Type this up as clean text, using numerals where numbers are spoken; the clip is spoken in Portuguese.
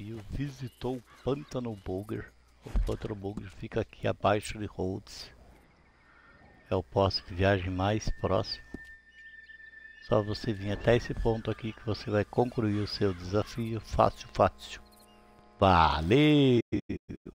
desafio visitou o Pântano Boulder. O Pântano Boulder fica aqui abaixo de Rhodes. É o posto de viagem mais próximo. Só você vir até esse ponto aqui que você vai concluir o seu desafio fácil, fácil. Valeu!